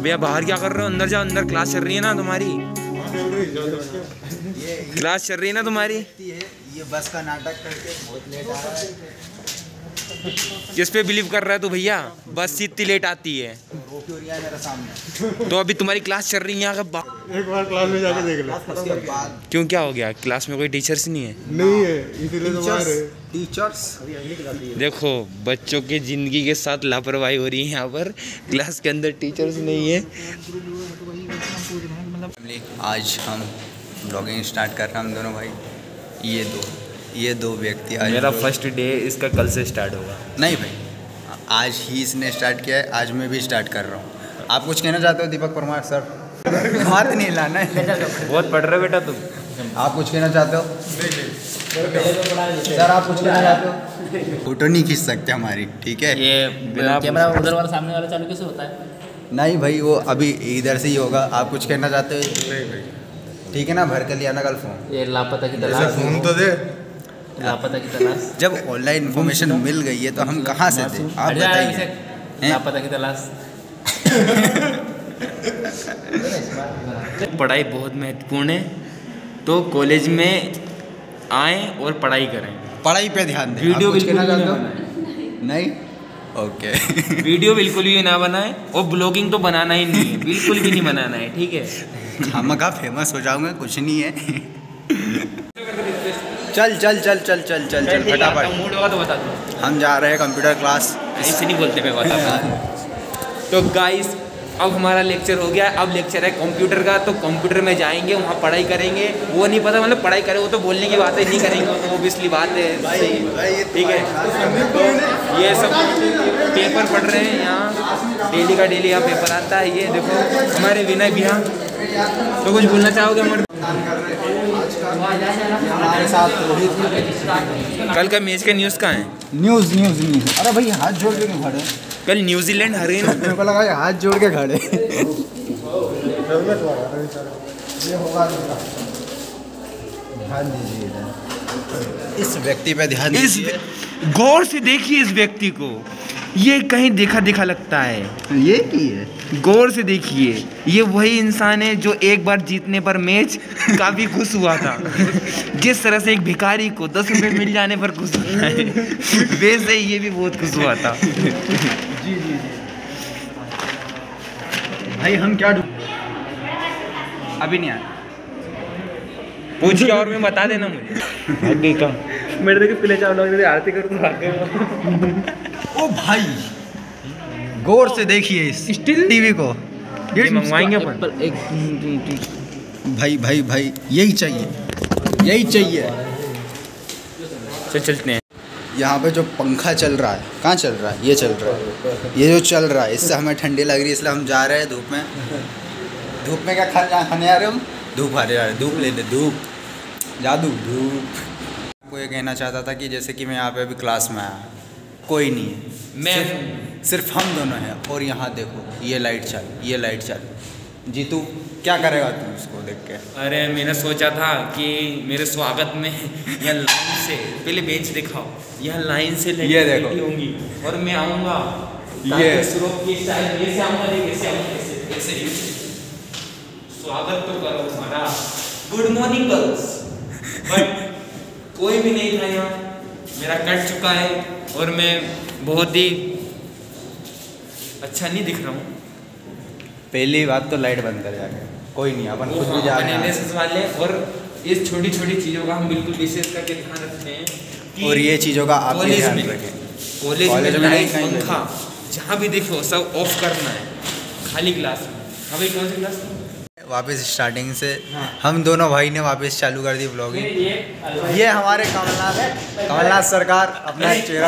भैया बाहर क्या कर रहे हो? अंदर जाओ, अंदर क्लास चल रही है ना तुम्हारी। क्लास चल रही है ना तुम्हारी। ये बस का नाटक करके बहुत लेट आ रहा है। किस पे बिलीव कर रहा है तू भैया? बस इतनी लेट आती है मेरे सामने। तो अभी तुम्हारी क्लास चल रही है यहाँ का। एक बार क्लास में जाके देख लो। क्यों, क्या हो गया? क्लास में कोई टीचर्स नहीं है? नहीं है, इसीलिए तो बाहर है। टीचर्स देखो बच्चों की ज़िंदगी के साथ लापरवाही हो रही है यहाँ पर। क्लास के अंदर टीचर्स नहीं है। आज हम ब्लॉगिंग स्टार्ट कर रहे हैं हम दोनों भाई। ये दो व्यक्ति आज मेरा फर्स्ट डे इसका कल से स्टार्ट होगा। नहीं भाई, आज ही इसने स्टार्ट किया है, आज मैं भी स्टार्ट कर रहा हूँ। आप कुछ कहना चाहते हो दीपक परमार सर? हाथ नहीं लाना है। बहुत पढ़ रहे हो बेटा तुम। आप कुछ कहना चाहते हो? सर आप कुछ कहना चाहते हो? फोटो नहीं खींच सकते हमारी, ठीक है? ये कैमरा उधर वाला सामने वाला चालू कैसे होता है? नहीं भाई, वो अभी इधर से ही होगा। आप कुछ कहना चाहते हो? नहीं भाई, ठीक है ना, भर कर लिया ना कल फोन। ये लापता की तलाश। फोन तो दे। लापता की तलाश। जब ऑनलाइन इन्फॉर्मेशन मिल गई है तो हम कहाँ से दें? आप बताइए। लापता की तलाश। पढ़ाई बहुत महत्वपूर्ण है, तो कॉलेज में आएँ और पढ़ाई करें। पढ़ाई पे ध्यान दें। वीडियो आप कुछ बिल्कुल कहना भी चाहते ना हो? नहीं, ओके। वीडियो बिल्कुल भी ना बनाए, और ब्लॉगिंग तो बनाना ही नहीं है, बिल्कुल भी नहीं बनाना है, ठीक है? खामखा फेमस हो जाऊंगा, कुछ नहीं है। चल चल चल चल चल चल चल फटाफट। मूड होगा तो बता दो। हम जा रहे हैं कंप्यूटर क्लास। ऐसे नहीं बोलते, मैं बताता। तो गाइस अब हमारा लेक्चर हो गया। अब लेक्चर है कंप्यूटर का, तो कंप्यूटर में जाएंगे, वहाँ पढ़ाई करेंगे। वो नहीं पता मतलब पढ़ाई करें, वो तो बोलने की बात है, नहीं करेंगे तो ऑब्वियसली बात है, सही, ठीक है? तो ये सब पेपर पढ़ रहे हैं यहाँ, डेली का डेली यहाँ पेपर आता है। ये देखो हमारे विनय भैया। तो कुछ बोलना चाहोगे हमारे? कल का मैच का न्यूज़ कहाँ है? न्यूज़। अरे भाई हाथ जोड़ के खड़े। कल न्यूजीलैंड हारे ना। मेरे को लगा हाथ जोड़ के खड़े। ध्यान दीजिए इस व्यक्ति पे, ध्यान दीजिए। गौर से देखिए इस व्यक्ति को, ये कहीं देखा देखा लगता है। ये की है? गौर से देखिए, ये वही इंसान है जो एक बार जीतने पर मैच काफी खुश हुआ था। जिस तरह से एक भिखारी को 10 रुपये मिल जाने पर खुश होता है, वैसे ये भी बहुत खुश हुआ था। जी भाई हम क्या अभी नहीं आया। पूछ के और मैं बता देना मुझे। मेरे देखिए पिले चावल आरती कर तू। ओ भाई गौर से देखिए इस टीवी को। ये मंगवाएंगे अपन। भाई यही चाहिए। चलते हैं। यहाँ पे जो पंखा चल रहा है, कहाँ चल रहा है? ये चल रहा है। ये जो चल रहा है इससे हमें ठंडी लग रही है, इसलिए हम जा रहे हैं धूप में। धूप में क्या खाने आ रहे हो हम? धूप आ रहे, धूप लेते, धूप जादू धूप। आपको ये कहना चाहता था कि जैसे कि मैं यहाँ पे अभी क्लास में आया, कोई नहीं है, मैं सिर्फ हम दोनों हैं। और यहाँ देखो ये लाइट चालू। जीतू क्या करेगा तू इसको देख के? अरे मैंने सोचा था कि मेरे स्वागत में यहाँ लाइन से पहले बेंच दिखाओ, यहाँ लाइन से ये देखो होंगी और मैं आऊँगा। ये स्वागत तो करो हमारा। Good morning girls. बट कोई भी नहीं था यहाँ। मेरा कट चुका है और मैं बहुत ही अच्छा नहीं दिख रहा हूँ। पहली बात तो लाइट बंद कर जाके। कोई नहीं, अपन खुद भी जा रहे हैं। वाले और इस छोटी छोटी चीज़ों का हम बिल्कुल विशेष करके ध्यान रखते हैं। और ये चीज़ों का आप भी ध्यान रखें। कॉलेज में लाइट पंखा जहाँ भी देखो सब ऑफ करना है, खाली क्लास में। हाँ भाई, कौन सी क्लास? वापस स्टार्टिंग से हम दोनों भाई ने वापस चालू कर दी ब्लॉगिंग। ये हमारे कमलनाथ सरकार अपना चेहरा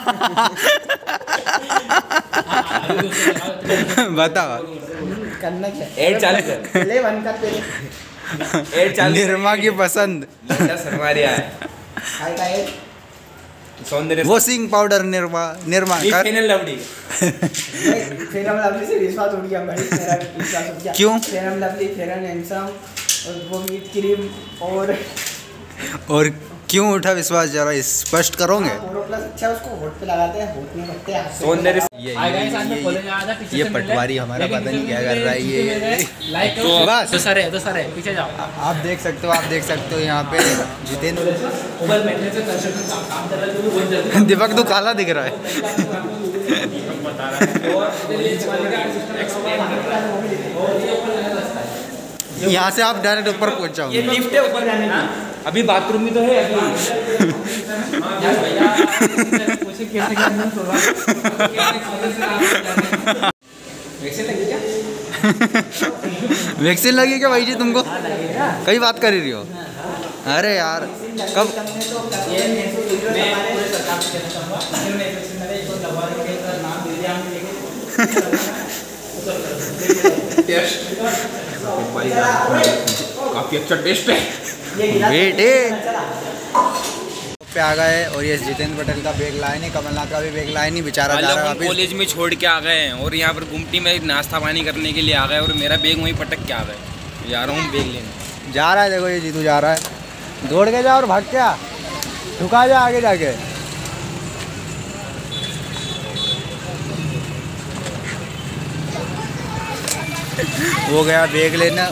बताओ करना क्या? एड चालू कर। पहले बंद कर पहले। एड चालू। निर्मा की पसंद सरमारिया है। काय का एड? सौंदर्य वॉशिंग पाउडर निर्मा कर। Fennel lovely. फेरम लवली से विश्वास उठ गया भाई, मेरा विश्वास उठ गया। क्यों? Fair and lovely, fair and handsome और वो मीट क्रीम और क्यों उठा विश्वास, जरा स्पष्ट करोगे? बोरोप्लस अच्छा है, उसको होठ पे लगाते हैं, होठ में रखते हैं। सौंदर्य ये पटवारी हमारा पता नहीं क्या कर रहा है ये। तो बस तो सर है पीछे जाओ। आप देख सकते हो यहाँ पे जितेंद्र दीपक तो काला दिख रहा है। यहाँ से आप डायरेक्ट ऊपर पहुँच जाओगे। लिफ्ट है ऊपर जाने की। अभी बाथरूम भी तो है अभी। वैक्सीन लगी क्या भाई जी तुमको? कई बात कर रही हो? अरे यार कब? काफी अच्छा टेस्ट है बेटे पे आ गए और ये जितेंद्र पटेल का बैग लाए नहीं, कमलनाथ का भी बैग लाए नहीं, बेचारा जा रहा है। कॉलेज में छोड़ के आ गए हैं और यहाँ पर गुमटी में नाश्ता पानी करने के लिए आ गए और मेरा बैग वहीं पटक के आ गए। जा रहा हूँ बैग लेने। जा रहा है, देखो ये जीतू जा रहा है, दौड़ के जा और भाग के आ, झुका जा आगे जाके। वो गया बैग लेना,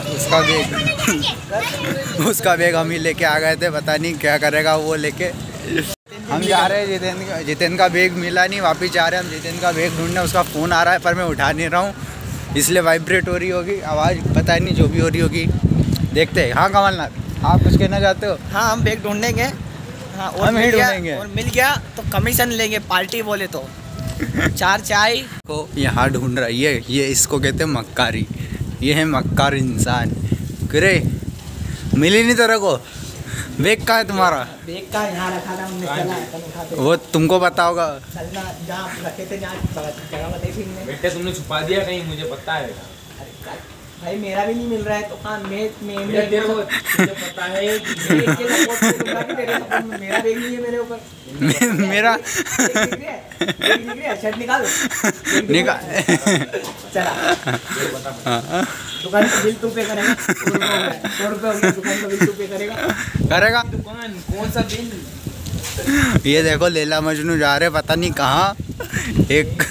उसका बैग हम ही लेके आ गए थे, पता नहीं क्या करेगा वो लेके। हम जा रहे हैं, जितेंद्र का बैग मिला नहीं, वापस जा रहे हैं हम जितेंद्र का बैग ढूंढने। उसका फ़ोन आ रहा है पर मैं उठा नहीं रहा हूँ, इसलिए वाइब्रेट हो रही होगी आवाज़, पता नहीं जो भी हो रही होगी, देखते हैं। हाँ कमलनाथ, आप कुछ कहना चाहते हो? हाँ हम बैग ढूंढेंगे। हाँ और हम ही ढूंढेंगे और मिल गया तो कमीशन लेंगे, पार्टी बोले तो 4 चाय को यहाँ ढूंढ रहा है ये इसको कहते हैं मक्कारी। ये है मक्कार इंसान। करे मिली नहीं तेरे को? बैग कहाँ है तुम्हारा? बैग का यहाँ रखा था हमने, चला अपन उठाते। वो तुमको पता होगा। चलना जहाँ रखे थे, जहाँ जगह बताई थी हमने। बेटे तुमने छुपा दिया कहीं, मुझे पता है। अरे भाई मेरा भी नहीं मिल रहा है तो हाँ मैं तेरे को मुझे पता है मेरा बैग नहीं है मेरे ऊपर। मेरा शर्ट निकाल चला दुकान का बिल तू पे करेगा। 100 रुपये हो गया, दुकान का बिल तू पे करेगा। दुकान कौन सा बिल? ये देखो लैला मजनू जा रहे पता नहीं कहाँ। एक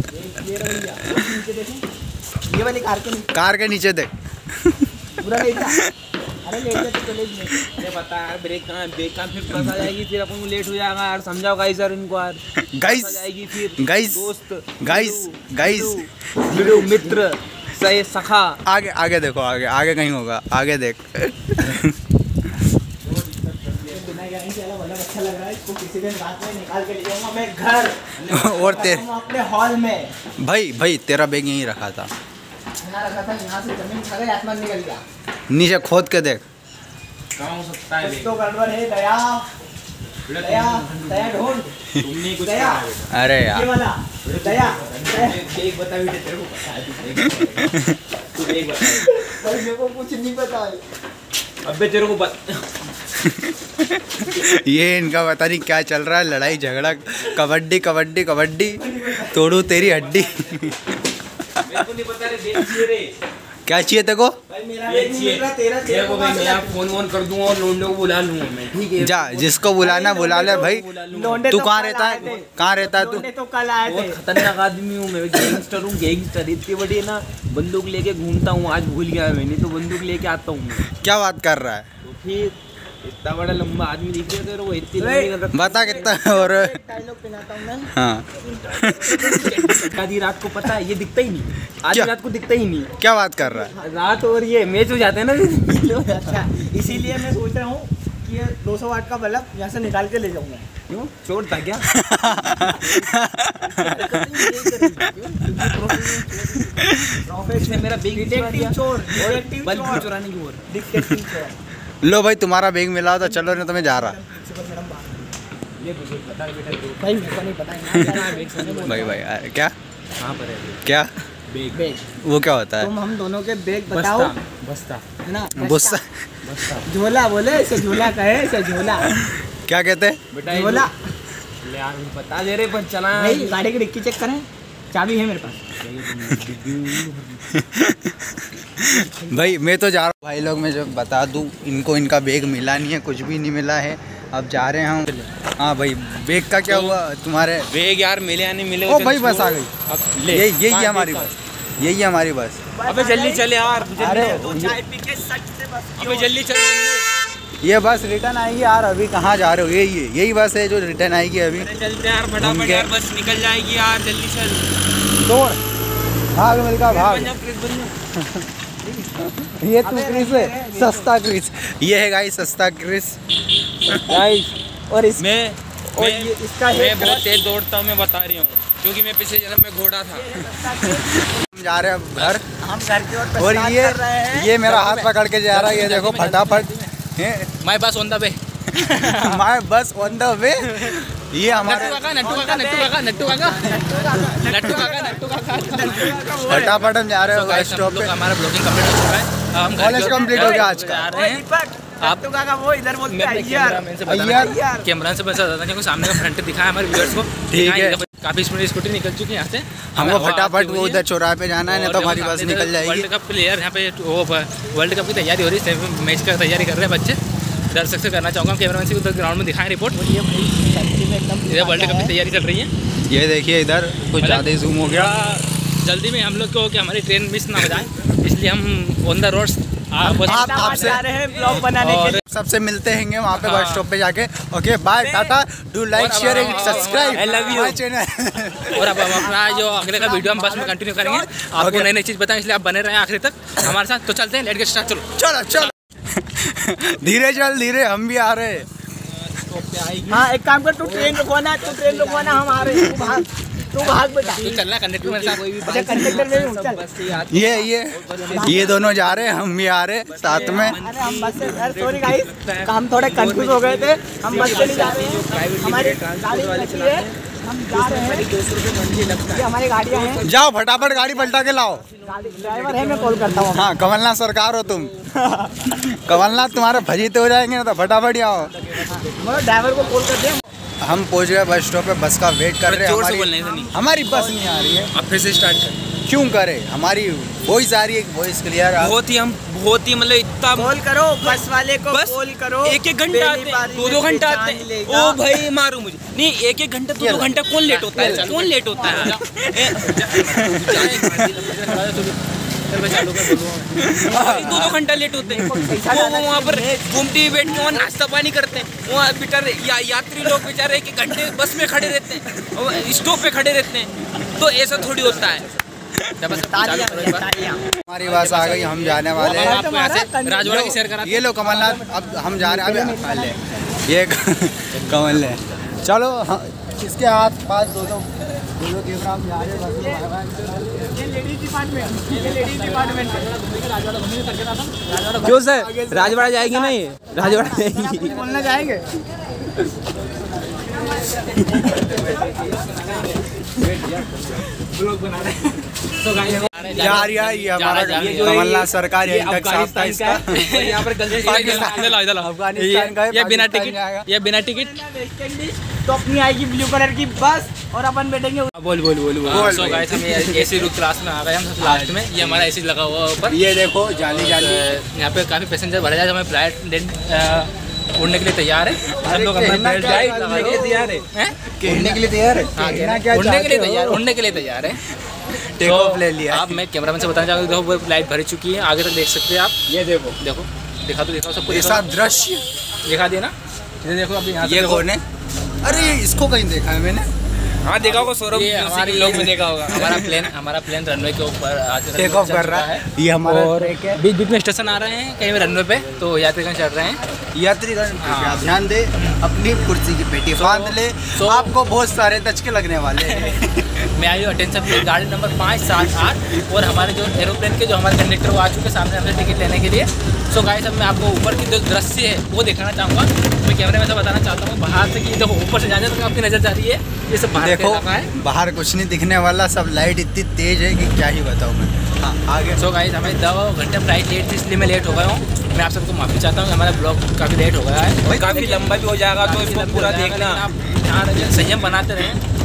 ये वाली कार के नीचे देख। पूरा ले जा। अरे ले जा तो कॉलेज में। ये बता यार ब्रेक कहाँ, ब्रेक कहाँ, फिर बस आ जाएगी, फिर अपन को लेट हो जाएगा यार। समझाओ गाइस यार इनको यार। गाइस आ जाएगी फिर गाइस दोस्त गाइस वीडियो मित्र सही सखा। आगे देखो, आगे कहीं होगा, आगे देख। अच्छा लग रहा है इसको, किसी दिन रात में निकाल के ले जाऊंगा मैं घर। और अपने हॉल में। भाई तेरा बैग यहीं रखा था। यहाँ रखा था, यहाँ से जमीन खा गई, आसमान निकल गया। नीचे खोद के देख। कहाँ हो सकता है? कुछ तो गड़बड़ है। दया ढूंढ। तुमने कुछ दया। अरे ये यार वाला दया। एक बता बेटे, तेरे को पता है तू एक बता। भाई मेरे को कुछ नहीं पता है। अबे तेरे को बता। ये इनका पता नहीं क्या चल रहा है, लड़ाई झगड़ा, कबड्डी तोड़ू तेरी हड्डी। मेरे को नहीं पता रे, देख चाहिए रे। क्या चाहिए तेरे को? भाई मेरा बैग नहीं मिल रहा, तेरा को भाई मैं फोन कर दूंगा और लोंडे को बुला लूंगा मैं, ठीक है? जा, जिसको बुलाना बुला ले भाई। लौंडे तू तो कहाँ कल रहता आए है? थे। कहाँ रहता है तू? लौंडे तो कल आए थे। बहुत खतरनाक आदमी हूँ मैं, गैंगस्टर हूँ, गैंगस्टर। इतनी बड़ी है ना, बंदूक लेके घूमता हूँ। आज भूल गया मैंने तो बंदूक लेके आता हूँ मैं। क्या बात कर रहा है? तो फिर इतना बड़ा लंबा आदमी दिख रहा है, वो इतनी लंबी नजर। बता कितना। और डायलॉग पिनाता हूँ मैं। हाँ आधी रात को पता है ये दिखता ही नहीं, आधी क्या? रात को दिखता ही नहीं। क्या बात कर रहा है? रात और ये मैच हो जाते हैं ना। अच्छा इसीलिए मैं सोच रहा हूँ कि ये 200 वाट का बल्ब यहाँ से निकाल के ले जाऊंगा। क्यों चोर था क्या? इसने मेरा बैग डिटेक्टिव चोर, डिटेक्टिव बल्ब चोर, चुराने की ओर। डिटेक्टिव चोर। लो भाई तुम्हारा बैग मिला तो चलो, नहीं तो मैं जा रहा। भाई मेरे को नहीं पता है। भाई क्या कहाँ पर है क्या बैग वो क्या होता है? तुम हम दोनों के बैग बताओ। बस्ता है ना? गुस्सा झोला बोले, इसे झोला कहे, इसे झोला। क्या कहते हैं? बेटा झोला। ले यार बता दे रहे पर चला भाई गाड़ी की डिक्की चेक करें, चाबी है मेरे पास। भाई मैं तो जा रहा हूँ। भाई लोग मैं जब बता दूँ इनको, इनका बैग मिला नहीं है, कुछ भी नहीं मिला है। अब जा रहे हैं हम। हाँ भाई, बैग का क्या हुआ तुम्हारे? बैग यार मिले या नहीं मिले? ओ भाई बस आ गई। अब ले, यही है हमारी बस, यही है हमारी बस। अबे जल्दी चले यार, अरे अबे जल्दी चले। ये बस रिटर्न आएगी यार। अभी कहाँ जा रहे हो? यही बस है जो रिटर्न आएगी अभी। चलते यार फटाफट यार, बस निकल जाएगी यार, जल्दी चल। तोड़ भाग मिलका भाग। ये तू क्रिस है, सस्ता क्रिस। ये है गाइस सस्ता क्रिस गाइस। और मैं इसका मैं बहुत तेज दौड़ता हूँ, मैं बता रही हूँ, क्योंकि मैं पिछले जन्म में घोड़ा था। हम जा रहे हैं अब घर। हम घर की ओर और ये मेरा हाथ पकड़ के जा रहा है। ये देखो फटाफट। My bus on the way. My bus on the way. ये हमारे फटाफट हम जा रहे हैं बस स्टॉप पे। हमारा ब्लॉगिंग कंप्लीट हो चुका है। हम कॉलेज कंप्लीट हो गया आज का। आप वो इधर बोलते हैं कैमरा से बस बताना क्योंकि सामने का फ्रंट दिखाया हमारे व्यूअर्स को। ठीक है। काफी स्पीड स्कूटी निकल चुकी है यहाँ से। हमको फटाफट वो उधर चौराहे पे जाना है, नहीं तो हमारी बस निकल जाएगी। वर्ल्ड कप प्लेयर यहाँ पे वो वर्ल्ड कप की तैयारी हो रही है, मैच का तैयारी कर रहे हैं बच्चे। दर्शक से करना चाहूँगा, कैमरामैन से उधर ग्राउंड में दिखाएं रिपोर्ट। इधर वर्ल्ड कप की तैयारी चल रही है। ये देखिए इधर कुछ ज़्यादा ही जूम हो गया। जल्दी में हम लोग को कि हमारी ट्रेन मिस ना हो जाए, इसलिए हम ऑन द रोड आपसे ब्लॉग बनाने के लिए सबसे मिलते हैं वहाँ पे बस स्टॉप पे जाके। Okay bye, tata, do like share and subscribe. I love you channel. और अब हम अपना जो अगले का वीडियो हम बस में कंटिन्यू करेंगे, आपको नई नई चीज़ बताएं, इसलिए आप बने रहें आखिरी तक हमारे साथ। तो चलते हैं, लेट गेट स्टार्ट। चलो चलो धीरे चल, धीरे, हम भी आ रहे हैं। हाँ एक काम कर, तू ट्रेन रुकवाना, हम आ रहे हैं। तू भाग बेटा। तू चलना कंडक्टर मेरे साथ। अच्छा कंडक्टर में हूँ, चल। ये दोनों जा रहे हैं, हम भी आ रहे हैं साथ में। अरे हम बस से, सॉरी गाइस, हम थोड़े कंफ्यूज हो गए थे। हम बस से नहीं जा रहे हैं, हमारी गाड़ी लगी है, हम जा रहे हैं। ये हमारी गाड़ियाँ हैं। जाओ फटाफट गाड़ी पलटा के लाओ। ड्राइवर है, मैं कॉल करता हूँ। हाँ कमलनाथ सरकार हो तुम। कमलनाथ तुम्हारे फजीते हो जाएंगे ना, तो फटाफट आओ। ड्राइवर को कॉल करते हैं। हम पहुंच गए बस स्टॉप पे, बस का वेट कर रहे हैं। हमारी बस नहीं आ रही है। अब फिर से स्टार्ट कर। क्यों करे? हमारी वॉइस आ रही है, वॉइस क्लियर। बहुत ही मतलब इतना कॉल करो बस वाले को, कॉल करो। एक घंटा आते हैं, 2 घंटा आते हैं। ओ भाई मारो मुझे नहीं, एक घंटा 2 घंटा कौन लेट होता है? कौन लेट होता है? 2 घंटा लेट होते हैं। वो वहाँ पर घूमती बैठ के वहाँ नाश्ता पानी करते हैं। वहाँ बेचारे यात्री लोग बेचारे 1 घंटे बस में खड़े रहते हैं, स्टॉप पे खड़े रहते हैं। तो ऐसा थोड़ी होता है। हमारी बस आ गई, हम जाने वाले हैं राजवाड़ा की सैर करा। ये लो कमलनाथ, अब हम जा रहे हैं। अभी ये कमल है। चलो इसके हाथ पास दो कैमरा, हम जा रहे हैं। ये लेडीज डिपार्टमेंट। क्यों सर, राजवाड़ा जाएगी ना? ये राजवाड़ा जाएगी, बोलना जाएंगे। यार ये हमारा कमलनाथ सरकार यहाँ पर अफगानिस्तान का, ये बिना टिकट तो अपनी आएगी ब्लू कलर की बस और अपन बैठेंगे। बोल। सो गाइस हम एसी क्लास में आ गए, हम सबसे लास्ट में। ये हमारा एसी लगा हुआ ऊपर। ये देखो जाली यहाँ पे काफी पैसेंजर भरे जाए। हमें फ्लाइट उड़ने के लिए तैयार है। सब लोग अपना बेल्ट उड़ने के लिए तैयार है। उड़ने के लिए तैयार है। उड़ने के लिए तैयार है। टेक ऑफ ले लिया। आप मैं कैमरामैन से बताना चाहूँगा, देखो फ्लाइट भरी चुकी है, आगे तक देख सकते हैं आप। ये देखो दिखा सबको। ऐसा दृश्य दिखा दिया ना, ये देखो अभी यहाँ ये कौन है? अरे इसको कहीं देखा है मैंने। हाँ देखा होगा सौरभ, हमारे लोग में देखा होगा। हमारा प्लेन रनवे के ऊपर टेक ऑफ कर रहा है। ये हमारा बीच में स्टेशन आ रहे हैं कहीं में रनवे पे, तो यात्रीगण चढ़ रहे हैं। यात्रीगण ध्यान दे, अपनी कुर्सी की पेटी बांध ले, आपको बहुत सारे धचके लगने वाले हैं। मैं आई अटेंशन प्लीज, गाड़ी नंबर 578। और हमारे जो एरोप्लेन के जो हमारे कंडक्टर वो आ चुके सामने हमसे टिकट लेने के लिए। सो गाइस अब मैं आपको ऊपर की जो दृश्य है वो दिखाना चाहूँगा। मैं कैमरे में से बताना चाहता हूँ, बाहर से कि देखो ऊपर से जाने तक आपकी नज़र जा रही है। ये सब बाहर देखो, बाहर कुछ नहीं दिखने वाला, सब लाइट इतनी तेज है कि क्या ही बताऊँ मैं। हाँ आगे। सो गाइस हमें 2 घंटे फ्लाइट लेट थी, इसलिए मैं लेट हो गया हूँ। मैं आप सबको माफ़ी चाहता हूँ, हमारा ब्लॉग काफ़ी लेट हो गया है, काफ़ी लंबा भी हो जाएगा, तो इसको पूरा देखना। आप यहाँ संयम बनाते रहें।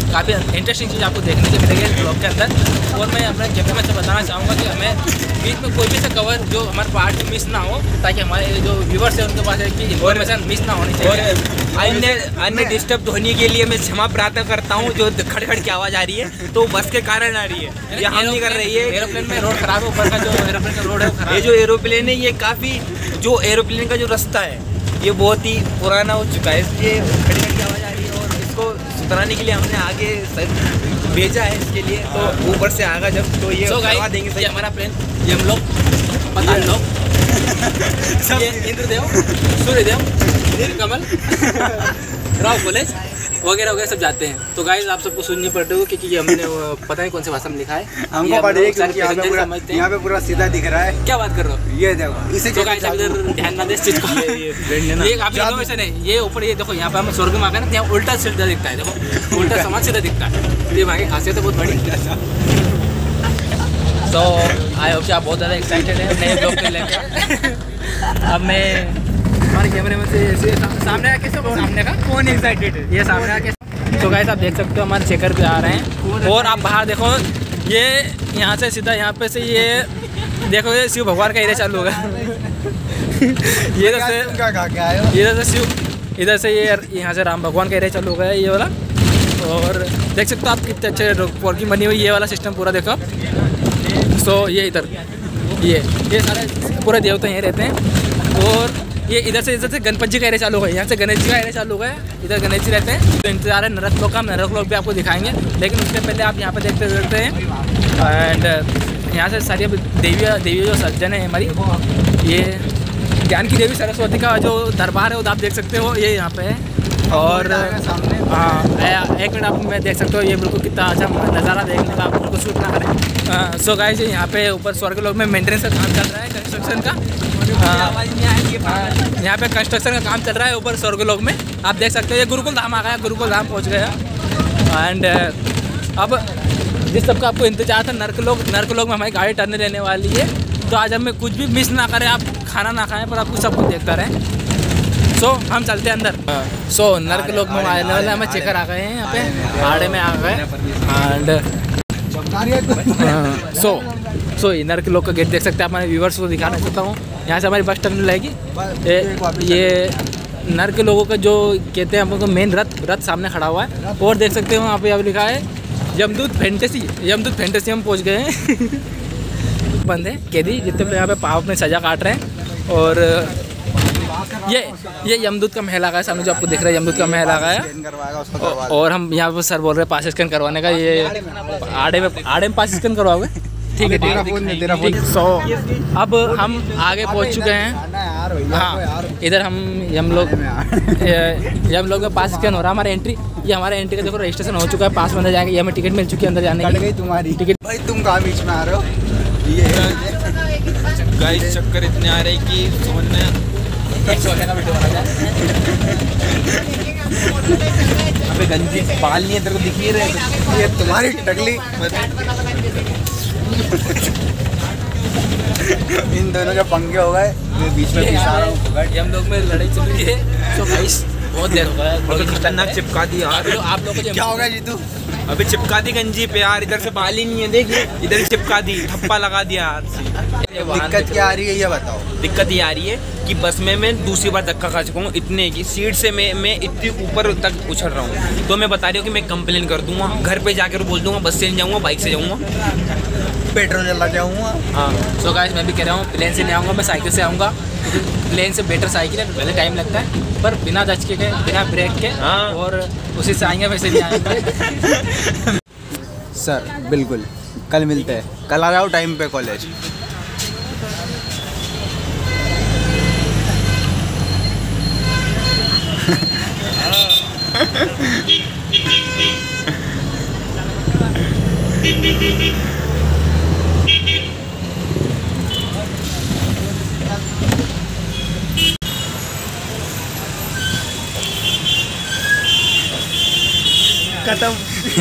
काफ़ी इंटरेस्टिंग चीज़ आपको देखने को मिलेगी इस ब्लॉग के अंदर। और मैं अपने कैमरे में से बताना चाहूँगा कि हमें बीच में कोई भी सा कवर जो हमारे पार्ट मिस ना हो, ताकि हमारे जो व्यूवर्स हैं उनके पास एक इन्फॉर्मेशन मिस ना होनी चाहिए। अन्य डिस्टर्ब होने के लिए मैं क्षमा प्रार्थना करता हूँ, जो खड़खड़ की आवाज़ आ रही है तो बस के कारण आ रही है, ये हम नहीं कर रही है। एरोप्लेन में रोड खराब है, ऊपर का जो एरोप्लेन का रोड है खराब। ये जो एरोप्लेन है ये काफ़ी, जो एरोप्लेन का जो रास्ता है ये बहुत ही पुराना हो चुका है, इसलिए खड़खड़ की आवाज़ आ रही है। और इसको सुधराने के लिए हमने आगे भेजा है इसके लिए, तो ऊपर से आएगा जब तो ये करवा देंगे सही। ये हमारा प्लेन, ये हम लोग पठान लोग, ये इंद्रदेव, सूर्यदेव, नीलकमल, राव कॉलेज वगैरह वगैरह सब जाते हैं। तो गाइस आप सबको सुननी पड़ रही हो क्योंकि हमने पता नहीं कौन सी भाषा में लिखा है, हमको पढ़िए क्योंकि यहाँ पे पूरा सीधा दिख रहा है। क्या बात कर रहे हो, ये देखो इसे तो गाइस इधर ध्यान ना दे इस चीज को। ये काफी इनोवेशन है। ये ऊपर ये देखो, यहाँ पे हम स्वर्ग में आ गए ना, यहाँ उल्टा सीधा दिखता है, देखो उल्टा समाज सीधा दिखता है। ये वहाँ की खासियत है बहुत बड़ी। तो आई होप कि आप बहुत ज़्यादा एक्साइटेड हैं नए ब्लॉग को लेकर। अब मैं हमारे कैमरे में से सामने आके सब सामने का कौन एक्साइटेड है, ये सामने आके। तो गाइस आप देख सकते हो हमारे चेकर पे आ रहे हैं। और आप बाहर देखो, ये यहाँ से सीधा यहाँ पे से ये देखो, ये शिव भगवान का एरिया चालू होगा। इधर से ये यहाँ से राम भगवान का एरिया चालू होगा ये वाला। और देख सकते हो आप कितने अच्छे पार्किंग बनी हुई, ये वाला सिस्टम पूरा देखो। सो ये इधर ये सारे पूरे देवता यहीं रहते हैं। और ये इधर से गणपति जी का एरिया चालू है, यहाँ से गणेश जी का एरिया चालू है, इधर गणेश जी रहते हैं। तो इंतजार है नरक लोग का, नरक लोग भी आपको दिखाएंगे, लेकिन उससे पहले आप यहाँ पे देखते हैं। एंड यहाँ से सारी देवी जो सज्जन है हमारी, ये ज्ञान की देवी सरस्वती का जो दरबार है वो आप देख सकते हो, ये यहाँ पे है। और हाँ, एक मिनट आप मैं देख सकते हो, ये बिल्कुल कितना अच्छा नज़ारा देखने का, आप बिल्कुल शूट ना करें। सो गाइस यहाँ पे ऊपर स्वर्ग लोग में मेंटेनेंस का काम चल रहा है, कंस्ट्रक्शन का। यहाँ पे कंस्ट्रक्शन का काम चल रहा है ऊपर स्वर्ग लोग में, आप देख सकते हो। ये गुरुकुल धाम आ गया, गुरुकुल धाम पहुँच गया। एंड अब जिस सबका आपको इंतजार था, नर्क लोग में हमारी गाड़ी टर्न लेने वाली है। तो आज हमें कुछ भी मिस ना करें, आप खाना ना खाएं, पर आपको सब कुछ देखता रहें। सो हम चलते हैं अंदर। सो नर्क लोग में आने वाले हमें चेकर आ गए हैं, यहाँ पे आड़े में आ गए। एंड सो नर्क लोग का गेट देख सकते हैं, हमारे व्यूवर्स को दिखाना चाहता हूँ। यहाँ से हमारी बस टर्मिनल आएगी। ये नर्क लोगों का जो कहते हैं, हम लोग मेन रथ सामने खड़ा हुआ है। और देख सकते हो वहाँ पे अब लिखा है यमदूत फैंटेसी हम पहुँच गए हैं। बंद है कैदी जितने यहाँ पे पाव में सजा काट रहे हैं। और ये यमदूत का महल आ गया सामने, जो आपको दिख रहा है यमदूत का महल आ गया। और हम यहाँ पर सर बोल रहे हैं पास स्कैन करवाने का, ये आड़े में पास स्कैन करवाओगे? ठीक है। सो अब हम आगे पहुँच चुके हैं। हाँ, इधर हम लोग में पास स्कैन हो रहा है, हमारा एंट्री। ये हमारा एंट्री का देखो रजिस्ट्रेशन हो चुका है, पास में अंदर जाएंगे। ये हमें टिकट मिल चुकी है अंदर जाने की। तुम्हारी टिकट भाई, तुम कहाँ बीच में आ रहे हो? गाइस चक्कर इतने आ रहे कि समझना अबे गंजी बाल नहीं है तेरे को दिख ही रहे, ये तुम्हारी टकली। इन दोनों के पंगे हो गए, मैं बीच में पिसा रहा हूँ। हम लोग में लड़ाई चल रही है। तो गाइस बहुत देर हो गया है, खतरनाक चिपका दी यार। आप लोग को क्या होगा जीतू? अबे चिपका दी गंजी पे यार, इधर से बाल ही नहीं है, देखिए इधर चिपका दी, थप्पा लगा दिया हाथ से। दिक्कत क्या आ रही है ये बताओ? दिक्कत ये आ रही है कि बस में मैं दूसरी बार धक्का खा चुका हूँ, इतने की सीट से मैं इतनी ऊपर तक उछल रहा हूँ। तो मैं बता रही हूँ कि मैं कंप्लेन कर दूंगा, घर पे जाकर बोल दूंगा बस से नहीं जाऊँगा, बाइक से जाऊँगा, पेट्रोल जला जाऊँगा। हाँ, सो गाइस मैं भी कह रहा हूँ प्लेन से नहीं आऊँगा, मैं साइकिल से आऊँगा। प्लेन से बेटर साइकिल है, पहले टाइम लगता है, पर बिना धचके के, बिना ब्रेक के। हाँ। और उसी से आएंगे, वैसे नहीं आएंगे। सर बिल्कुल, कल मिलते हैं, कल आ जाओ टाइम पे कॉलेज। खत्म।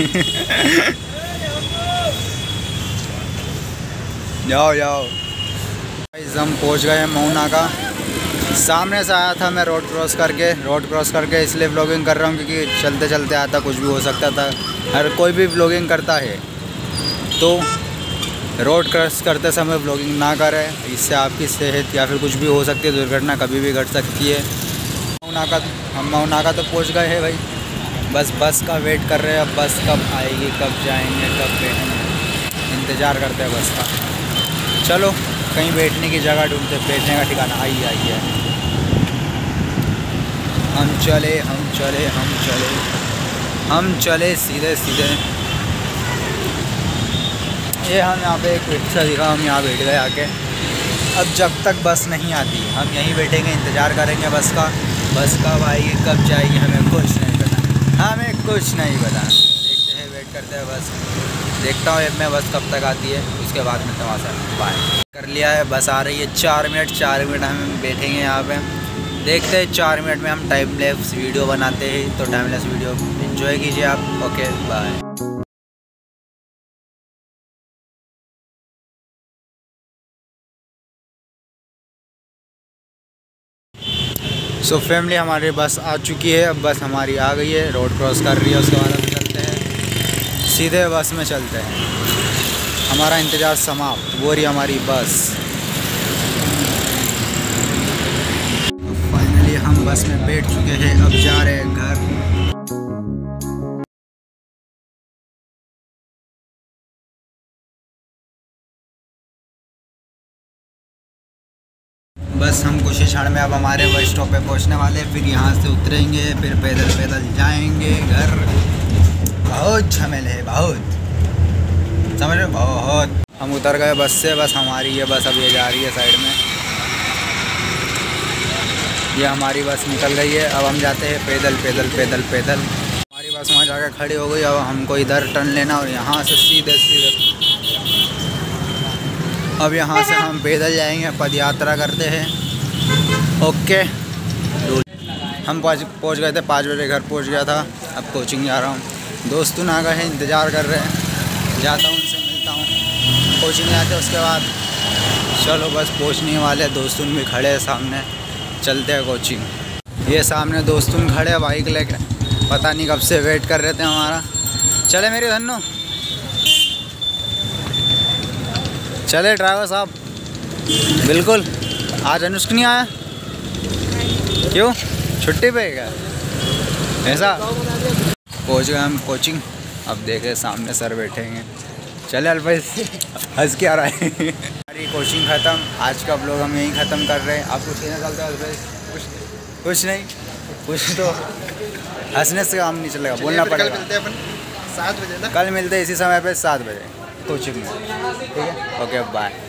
जाओ हम पहुंच गए हैं मऊना का। सामने से आया था मैं रोड क्रॉस करके इसलिए व्लॉगिंग कर रहा हूँ, क्योंकि चलते चलते आता कुछ भी हो सकता था, हर कोई भी व्लॉगिंग करता है तो रोड क्रॉस करते समय व्लॉगिंग ना करें, इससे आपकी सेहत या फिर कुछ भी हो सकती है, दुर्घटना कभी भी घट सकती है। हम मऊ नाका तो पहुँच गए हैं भाई, बस बस का वेट कर रहे हैं। अब बस कब आएगी, कब जाएंगे, कब बैठेंगे, इंतज़ार करते हैं बस का। चलो कहीं बैठने की जगह ढूंढते, बैठने का ठिकाना आई है। हम चले सीधे सीधे। ये हम यहाँ पे एक रिक्शा दिखा, हम यहाँ बैठ गए आके। अब जब तक बस नहीं आती हम यहीं बैठेंगे, इंतज़ार करेंगे बस का। बस कब आएगी, कब जाएगी, हमें कुछ नहीं पता। देखते हैं, वेट करते हैं बस। देखता हूँ मैं बस कब तक आती है, उसके बाद में तुम्हारा बाय कर लिया है। बस आ रही है 4 मिनट हम बैठेंगे यहाँ पे। देखते हैं 4 मिनट में हम टाइम लैप्स वीडियो बनाते हैं, तो टाइम लैप्स वीडियो एंजॉय कीजिए आप। Okay bye. सो फैमिली हमारी बस आ चुकी है। अब बस हमारी आ गई है, रोड क्रॉस कर रही है। उसके बाद हम चलते हैं सीधे बस में चलते हैं। हमारा इंतज़ार समाप्त, वो रही हमारी बस। फाइनली हम बस में बैठ चुके हैं, अब जा रहे हैं घर। बस हम कुछ ही क्षण में अब हमारे बस स्टॉप पे पहुंचने वाले, फिर यहाँ से उतरेंगे, फिर पैदल पैदल जाएंगे घर। बहुत झमेल है, बहुत समझ रहे, बहुत। हम उतर गए बस से, बस हमारी ये बस अब ये जा रही है साइड में। ये हमारी बस निकल गई है। अब हम जाते हैं पैदल पैदल पैदल पैदल। हमारी बस वहाँ जाकर खड़ी हो गई। अब हमको इधर टर्न लेना और यहाँ से सीधे सीधे अब यहाँ से हम पैदल जाएंगे, पद यात्रा करते हैं। ओके हम पहुँच गए थे 5 बजे, घर पहुँच गया था। अब कोचिंग जा रहा हूँ। दोस्तों आ गए हैं, इंतज़ार कर रहे हैं। जाता हूँ, उनसे मिलता हूँ, कोचिंग जाते हैं। उसके बाद चलो बस पहुँचने वाले। दोस्तों भी खड़े हैं सामने, चलते हैं कोचिंग। ये सामने दोस्तों खड़े बाइक लेके, पता नहीं कब से वेट कर रहे थे हमारा। चले मेरे धन्नो, चले ड्राइवर साहब। बिल्कुल। आज अनुष्क नहीं आया, क्यों? छुट्टी पे क्या ऐसा? पहुँच गए हम कोचिंग। अब देखे सामने सर बैठेंगे। चले अल्पेश, हंस के आ रहा है। हमारी कोचिंग ख़त्म। आज का ब्लॉग हम यहीं ख़त्म कर रहे हैं। आप कुछ कहना चाहते हो अल्पेश? कुछ नहीं, कुछ तो हंसने से काम नहीं चलेगा, बोलना पड़ेगा। कल मिलते हैं अपन 7 बजे ना, कल मिलते हैं इसी समय पे 7 बजे कोचिंग में, ठीक है? Okay bye.